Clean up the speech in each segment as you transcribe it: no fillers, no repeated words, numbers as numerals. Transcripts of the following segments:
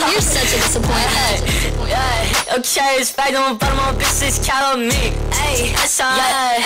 You're such a disappointment. Okay, it's back on the bottom of business, count on me. Ayy, that's on,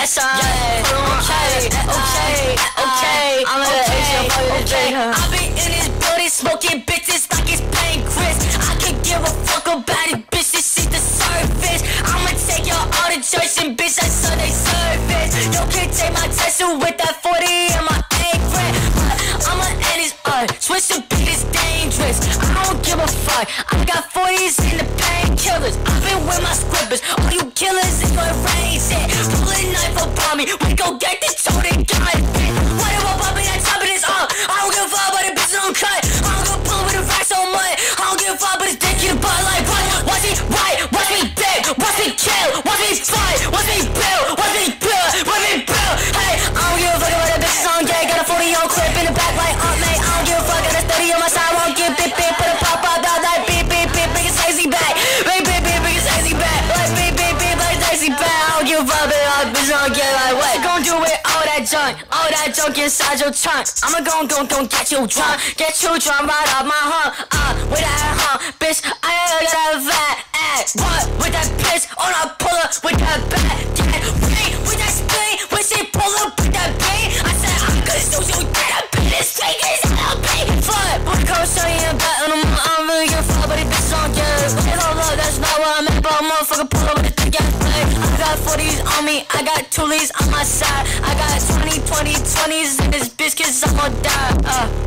okay. I'm an Asian boy today, huh? I be in this building smoking bitches like it's pain Chris. I can give a fuck about it, bitch, this shit the surface. I'ma take y'all all to church and bitch, that's Sunday service. You can take my tattoo with that 40 in my apron. I'ma end this switch to beat is dangerous. I don't give a fuck, I got 40s in the painkillers. I've been with my scrippers, all you killers is gonna raise it. Pull a knife upon me, we gon' get this toted guy, bitch. What if I'm popping on top of this I don't give a fuck about the bitch don't cut. I don't give a fuck with the racks on mud. I don't give a fuck about his dick in the butt like what? Watch me right, watch me big, watch me kill, watch me fight, watch me build, watch me build, watch me build. Hey, I don't give a fuck about the bitches on gay. Got a 40 on clip in the back like mate. I don't give a fuck, got a 30 on my side, won't give beep beep, put a pop out like beep beep beep, bring a sexy back, beep beep beep, bring a sexy back, like beep beep beep, like sexy back. I don't give a fuck, but all bitches on gay like what? Gon' do with all that junk inside your trunk. I'ma gon' get you drunk right off my hump. With that bitch, I got a fat ass. What with that bitch on a puller with that bat? Get free with that spleen when she pull up with that beat. I said I'm gonna do you get a penis fake as LB. Flood, boy, come show you in back on the moon. I'm really gonna fall, but these bitches don't get it. Wait, hold up, that's not what I'm at, but a motherfucker pull up with a thick ass play. I got 40s on me, I got 2 leads on my side. I got 20s in this bitch, cause I'm gon' die.